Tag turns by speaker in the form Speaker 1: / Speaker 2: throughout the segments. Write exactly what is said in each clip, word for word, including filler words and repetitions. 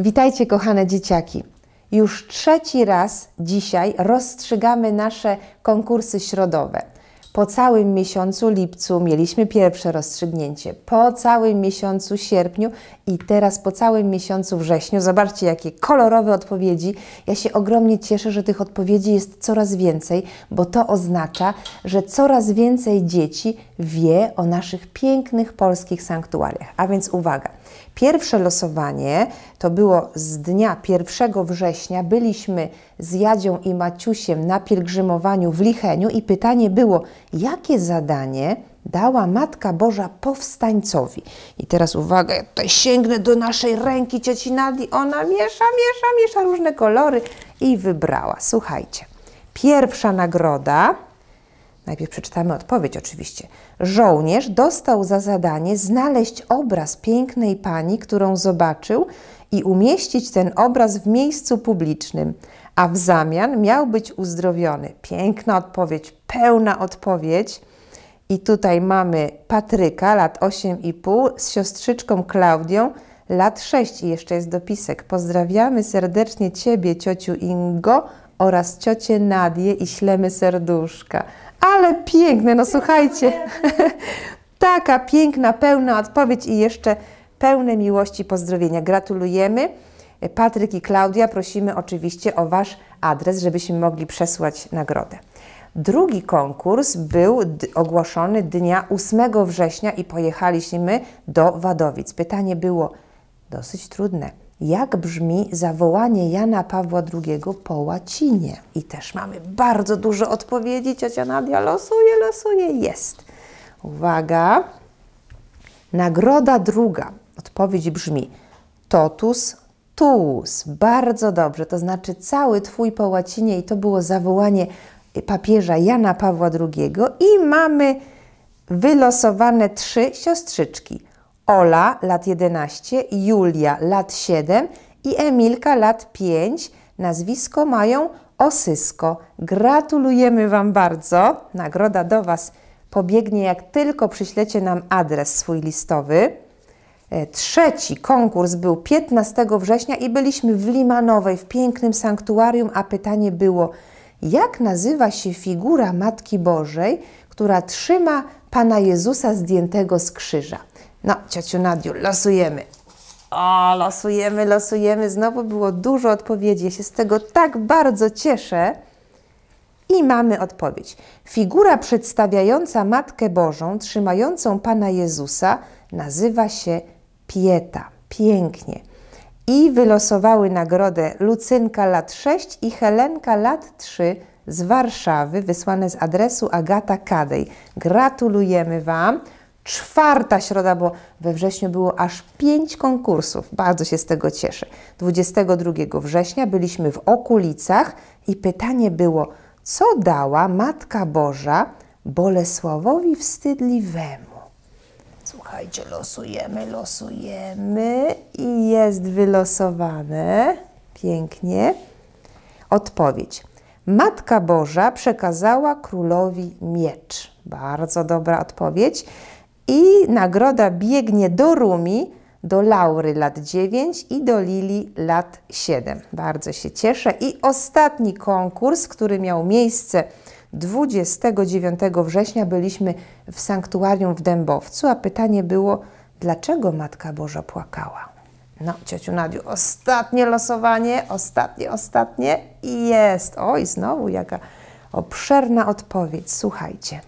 Speaker 1: Witajcie, kochane dzieciaki. Już trzeci raz dzisiaj rozstrzygamy nasze konkursy środowe. Po całym miesiącu lipcu mieliśmy pierwsze rozstrzygnięcie, po całym miesiącu sierpniu i teraz po całym miesiącu wrześniu. Zobaczcie, jakie kolorowe odpowiedzi. Ja się ogromnie cieszę, że tych odpowiedzi jest coraz więcej, bo to oznacza, że coraz więcej dzieci wie o naszych pięknych polskich sanktuariach. A więc uwaga, pierwsze losowanie to było z dnia pierwszego września. Byliśmy z Jadzią i Maciusiem na pielgrzymowaniu w Licheniu i pytanie było, jakie zadanie dała Matka Boża powstańcowi. I teraz uwaga, ja tutaj sięgnę do naszej ręki cioci Nadii. Ona miesza, miesza, miesza różne kolory i wybrała. Słuchajcie, pierwsza nagroda, najpierw przeczytamy odpowiedź oczywiście. Żołnierz dostał za zadanie znaleźć obraz pięknej pani, którą zobaczył i umieścić ten obraz w miejscu publicznym, a w zamian miał być uzdrowiony. Piękna odpowiedź, pełna odpowiedź. I tutaj mamy Patryka, lat osiem i pół, z siostrzyczką Klaudią, lat sześć. I jeszcze jest dopisek. Pozdrawiamy serdecznie Ciebie, ciociu Ingo, oraz ciocię Nadię i ślemy serduszka. Ale piękne, no słuchajcie, taka piękna, pełna odpowiedź i jeszcze pełne miłości pozdrowienia. Gratulujemy. Patryk i Klaudia, prosimy oczywiście o Wasz adres, żebyśmy mogli przesłać nagrodę. Drugi konkurs był ogłoszony dnia ósmego września i pojechaliśmy do Wadowic. Pytanie było dosyć trudne. Jak brzmi zawołanie Jana Pawła drugiego po łacinie? I też mamy bardzo dużo odpowiedzi. Ciocia Nadia losuje, losuje, jest. Uwaga. Nagroda druga. Odpowiedź brzmi totus tuus. Bardzo dobrze, to znaczy cały Twój po łacinie i to było zawołanie papieża Jana Pawła drugiego i mamy wylosowane trzy siostrzyczki. Ola, lat jedenaście, Julia, lat siedem i Emilka, lat pięć. Nazwisko mają Osysko. Gratulujemy Wam bardzo. Nagroda do Was pobiegnie, jak tylko przyślecie nam adres swój listowy. Trzeci konkurs był piętnastego września i byliśmy w Limanowej, w pięknym sanktuarium, a pytanie było, jak nazywa się figura Matki Bożej, która trzyma Pana Jezusa zdjętego z krzyża? No, ciociu Nadiu, losujemy. O, losujemy, losujemy. Znowu było dużo odpowiedzi. Ja się z tego tak bardzo cieszę. I mamy odpowiedź. Figura przedstawiająca Matkę Bożą, trzymającą Pana Jezusa, nazywa się Pieta. Pięknie. I wylosowały nagrodę Lucynka, lat sześć i Helenka, lat trzy z Warszawy, wysłane z adresu Agata Kadej. Gratulujemy Wam. Czwarta środa, bo we wrześniu było aż pięć konkursów. Bardzo się z tego cieszę. dwudziestego drugiego września byliśmy w Okulicach i pytanie było, co dała Matka Boża Bolesławowi Wstydliwemu? Słuchajcie, losujemy, losujemy i jest wylosowane. Pięknie. Odpowiedź. Matka Boża przekazała królowi miecz. Bardzo dobra odpowiedź. I nagroda biegnie do Rumi, do Laury lat dziewięć i do Lili lat siedem. Bardzo się cieszę. I ostatni konkurs, który miał miejsce dwudziestego dziewiątego września, byliśmy w sanktuarium w Dębowcu, a pytanie było, dlaczego Matka Boża płakała? No, ciociu Nadiu, ostatnie losowanie, ostatnie, ostatnie i jest. Oj, znowu jaka obszerna odpowiedź. Słuchajcie.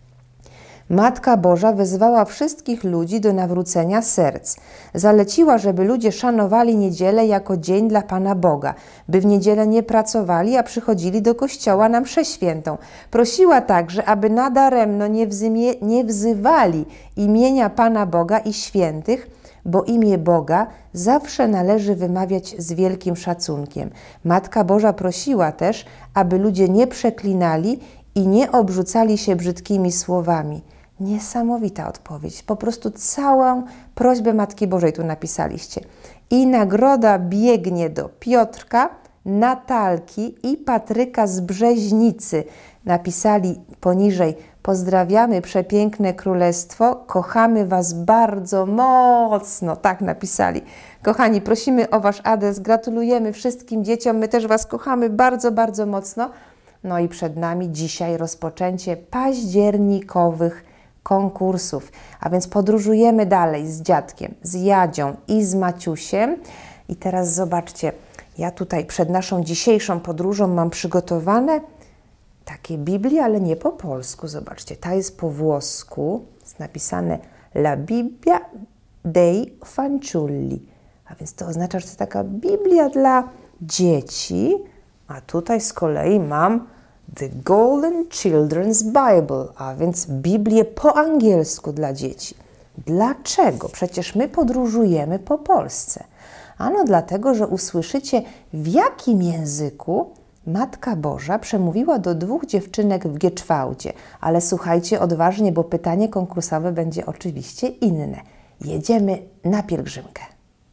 Speaker 1: Matka Boża wezwała wszystkich ludzi do nawrócenia serc. Zaleciła, żeby ludzie szanowali niedzielę jako dzień dla Pana Boga, by w niedzielę nie pracowali, a przychodzili do kościoła na mszę świętą. Prosiła także, aby nadaremno nie, wzymie, nie wzywali imienia Pana Boga i świętych, bo imię Boga zawsze należy wymawiać z wielkim szacunkiem. Matka Boża prosiła też, aby ludzie nie przeklinali i nie obrzucali się brzydkimi słowami. Niesamowita odpowiedź. Po prostu całą prośbę Matki Bożej tu napisaliście. I nagroda biegnie do Piotrka, Natalki i Patryka z Brzeźnicy. Napisali poniżej: pozdrawiamy przepiękne królestwo, kochamy Was bardzo mocno. Tak napisali. Kochani, prosimy o Wasz adres, gratulujemy wszystkim dzieciom, my też Was kochamy bardzo, bardzo mocno. No i przed nami dzisiaj rozpoczęcie październikowych konkursów, a więc podróżujemy dalej z dziadkiem, z Jadzią i z Maciusiem. I teraz zobaczcie, ja tutaj przed naszą dzisiejszą podróżą mam przygotowane takie Biblię, ale nie po polsku. Zobaczcie, ta jest po włosku, jest napisane La Bibbia dei Fanciulli, a więc to oznacza, że to jest taka Biblia dla dzieci, a tutaj z kolei mam The Golden Children's Bible, a więc Biblię po angielsku dla dzieci. Dlaczego? Przecież my podróżujemy po Polsce. Ano dlatego, że usłyszycie, w jakim języku Matka Boża przemówiła do dwóch dziewczynek w Gieczwałdzie. Ale słuchajcie odważnie, bo pytanie konkursowe będzie oczywiście inne. Jedziemy na pielgrzymkę.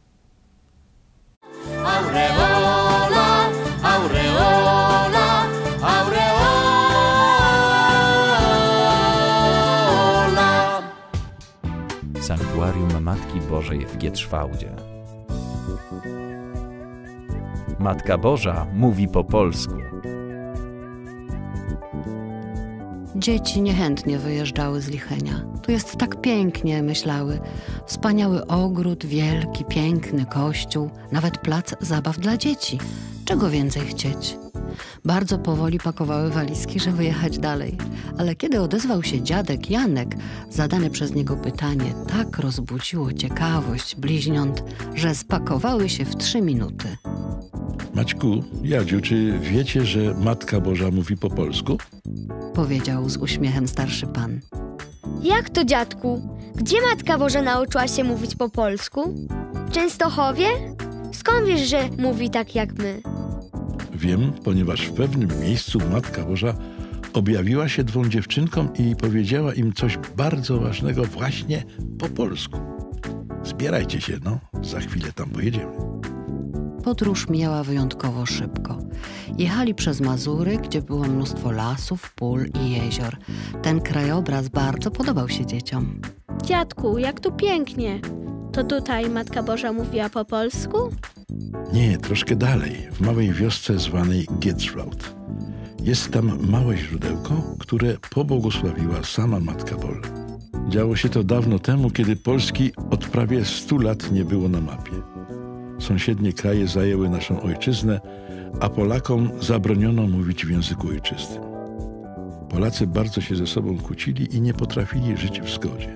Speaker 2: Aureola, aureola, aureola.
Speaker 3: Sanktuarium Matki Bożej w Gieczwałdzie. Matka Boża mówi po polsku.
Speaker 4: Dzieci niechętnie wyjeżdżały z Lichenia. Tu jest tak pięknie, myślały. Wspaniały ogród, wielki, piękny kościół, nawet plac zabaw dla dzieci. Czego więcej chcieć? Bardzo powoli pakowały walizki, żeby jechać dalej. Ale kiedy odezwał się dziadek Janek, zadane przez niego pytanie tak rozbudziło ciekawość bliźniąt, że spakowały się w trzy minuty.
Speaker 5: Maćku, Jadziu, czy wiecie, że Matka Boża mówi po polsku?
Speaker 4: Powiedział z uśmiechem starszy pan.
Speaker 6: Jak to, dziadku? Gdzie Matka Boża nauczyła się mówić po polsku? W Częstochowie? Skąd wiesz, że mówi tak jak my?
Speaker 5: Wiem, ponieważ w pewnym miejscu Matka Boża objawiła się dwóm dziewczynkom i powiedziała im coś bardzo ważnego właśnie po polsku. Zbierajcie się, no, za chwilę tam pojedziemy.
Speaker 4: Podróż mijała wyjątkowo szybko. Jechali przez Mazury, gdzie było mnóstwo lasów, pól i jezior. Ten krajobraz bardzo podobał się dzieciom.
Speaker 7: Dziadku, jak tu pięknie. To tutaj Matka Boża mówiła po polsku?
Speaker 5: Nie, troszkę dalej, w małej wiosce zwanej Gieczwałd. Jest tam małe źródełko, które pobłogosławiła sama Matka Boża. Działo się to dawno temu, kiedy Polski od prawie stu lat nie było na mapie. Sąsiednie kraje zajęły naszą ojczyznę, a Polakom zabroniono mówić w języku ojczystym. Polacy bardzo się ze sobą kłócili i nie potrafili żyć w zgodzie.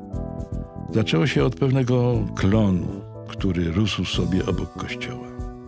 Speaker 5: Zaczęło się od pewnego klonu, który rósł sobie obok kościoła.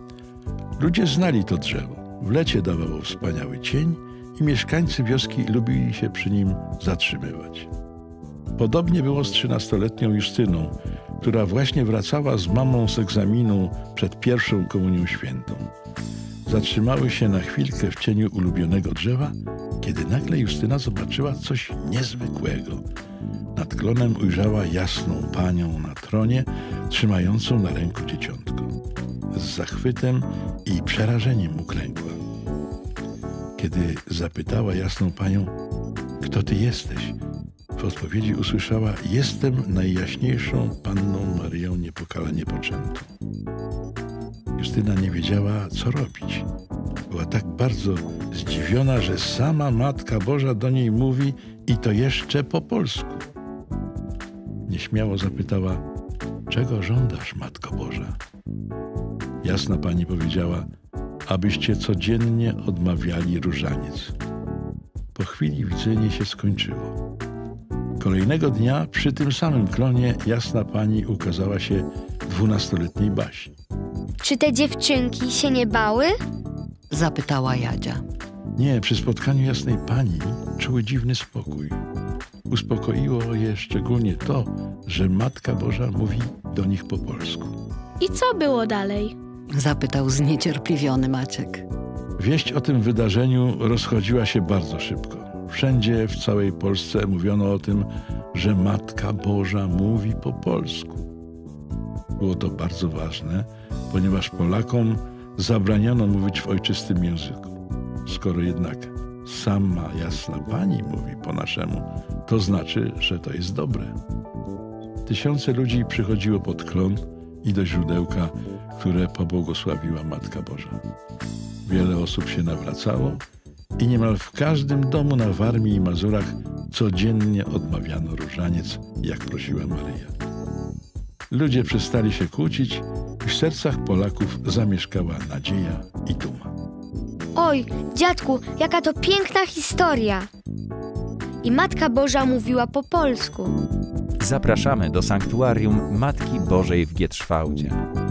Speaker 5: Ludzie znali to drzewo. W lecie dawało wspaniały cień i mieszkańcy wioski lubili się przy nim zatrzymywać. Podobnie było z trzynastoletnią Justyną, która właśnie wracała z mamą z egzaminu przed pierwszą komunią świętą. Zatrzymały się na chwilkę w cieniu ulubionego drzewa, kiedy nagle Justyna zobaczyła coś niezwykłego. Nad klonem ujrzała jasną panią na tronie, trzymającą na ręku dzieciątko. Z zachwytem i przerażeniem uklękła. Kiedy zapytała jasną panią: kto ty jesteś? W odpowiedzi usłyszała: jestem najjaśniejszą Panną Maryją niepokalanie poczętą. Justyna nie wiedziała, co robić. Była tak bardzo zdziwiona, że sama Matka Boża do niej mówi i to jeszcze po polsku. Nieśmiało zapytała: czego żądasz, Matko Boża? Jasna pani powiedziała: abyście codziennie odmawiali różaniec. Po chwili widzenie się skończyło. Kolejnego dnia przy tym samym klonie jasna pani ukazała się dwunastoletniej Basi.
Speaker 6: Czy te dziewczynki się nie bały?
Speaker 4: Zapytała Jadzia.
Speaker 5: Nie, przy spotkaniu jasnej pani czuły dziwny spokój. Uspokoiło je szczególnie to, że Matka Boża mówi do nich po polsku.
Speaker 7: I co było dalej?
Speaker 4: Zapytał zniecierpliwiony Maciek.
Speaker 5: Wieść o tym wydarzeniu rozchodziła się bardzo szybko. Wszędzie w całej Polsce mówiono o tym, że Matka Boża mówi po polsku. Było to bardzo ważne, ponieważ Polakom zabraniono mówić w ojczystym języku. Skoro jednak sama jasna Pani mówi po naszemu, to znaczy, że to jest dobre. Tysiące ludzi przychodziło pod klon i do źródełka, które pobłogosławiła Matka Boża. Wiele osób się nawracało i niemal w każdym domu na Warmii i Mazurach codziennie odmawiano różaniec, jak prosiła Maryja. Ludzie przestali się kłócić i w sercach Polaków zamieszkała nadzieja i duma.
Speaker 6: Oj, dziadku, jaka to piękna historia! I Matka Boża mówiła po polsku.
Speaker 3: Zapraszamy do sanktuarium Matki Bożej w Gietrzwałdzie.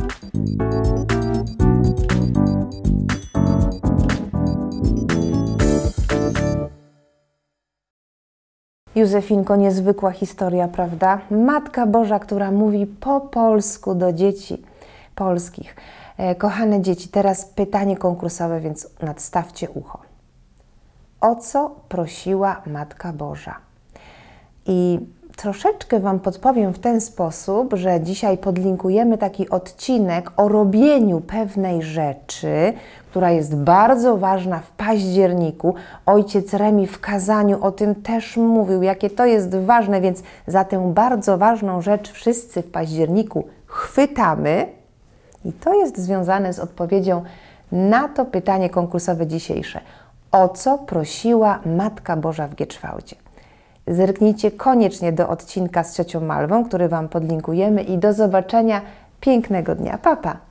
Speaker 1: Józefinko, niezwykła historia, prawda? Matka Boża, która mówi po polsku do dzieci polskich. E, kochane dzieci, teraz pytanie konkursowe, więc nadstawcie ucho. O co prosiła Matka Boża? I troszeczkę Wam podpowiem w ten sposób, że dzisiaj podlinkujemy taki odcinek o robieniu pewnej rzeczy, która jest bardzo ważna w październiku. Ojciec Remi w kazaniu o tym też mówił, jakie to jest ważne, więc za tę bardzo ważną rzecz wszyscy w październiku chwytamy. I to jest związane z odpowiedzią na to pytanie konkursowe dzisiejsze. O co prosiła Matka Boża w Gietrzwałdzie? Zerknijcie koniecznie do odcinka z ciocią Malwą, który Wam podlinkujemy i do zobaczenia. Pięknego dnia. Pa, pa.